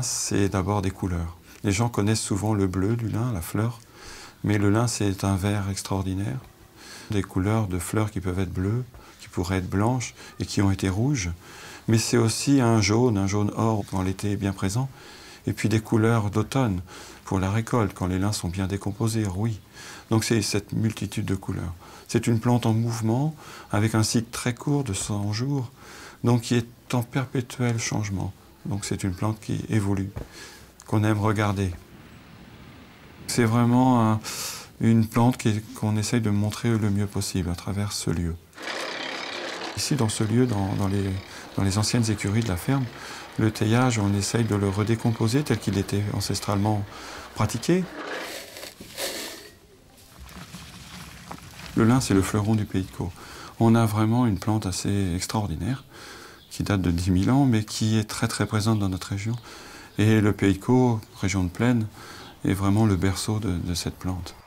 lin, c'est d'abord des couleurs. Les gens connaissent souvent le bleu du lin, la fleur, mais le lin, c'est un vert extraordinaire. Des couleurs de fleurs qui peuvent être bleues, qui pourraient être blanches et qui ont été rouges. Mais c'est aussi un jaune or quand l'été est bien présent. Et puis des couleurs d'automne pour la récolte, quand les lins sont bien décomposés, rouis. Donc c'est cette multitude de couleurs. C'est une plante en mouvement, avec un cycle très court de 100 jours, donc qui est en perpétuel changement. Donc c'est une plante qui évolue, qu'on aime regarder. C'est vraiment une plante qu'on essaye de montrer le mieux possible à travers ce lieu. Ici, dans ce lieu, dans les anciennes écuries de la ferme, le teillage, on essaye de le redécomposer tel qu'il était ancestralement pratiqué. Le lin, c'est le fleuron du Pays de Caux. On a vraiment une plante assez extraordinaire, qui date de 10 000 ans, mais qui est très très présente dans notre région. Et le Pays de Caux, région de plaine, est vraiment le berceau de cette plante.